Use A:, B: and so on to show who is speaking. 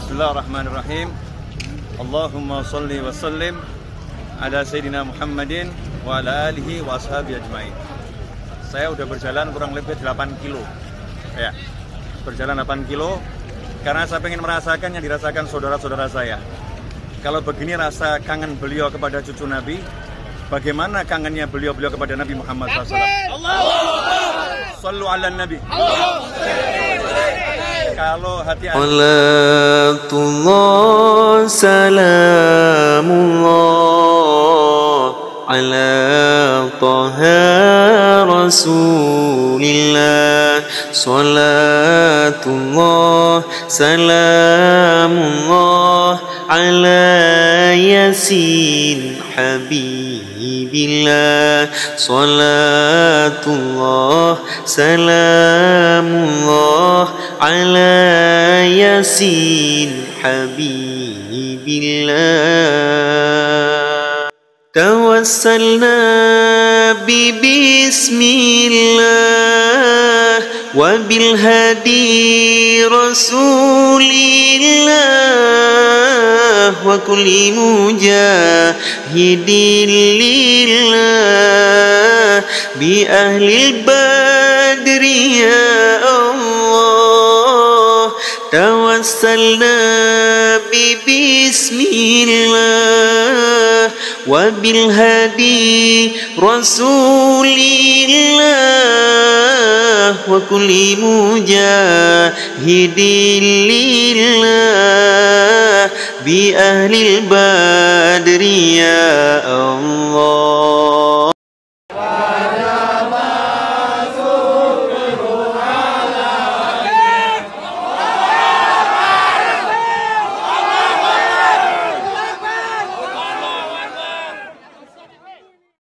A: Bismillahirrahmanirrahim. Allahumma sholli wa sallim ala Sayyidina Muhammadin wa ala alihi wa ashabi ajma'in. Saya udah berjalan kurang lebih 8 kilo ya, berjalan 8 kilo karena saya pengen merasakan yang dirasakan saudara-saudara saya. Kalau begini rasa kangen beliau kepada cucu Nabi, bagaimana kangennya beliau kepada Nabi Muhammad SAW. Sallu ala Nabi. Kalau hati
B: Salatullah salamullah ala taha rasulillah. Salatullah salamullah ala yasin habibillah. Salatullah salamullah ala yasin habibillah. Tawassalna bismillah wa bil hadi rasulillah wa kulli mujahidin lillah bi ahli badri ya Allah. Tawassalna bismillah wa bil hadi rasulillah wa kulli mujahidin lillah bi ahli badri ya Allah.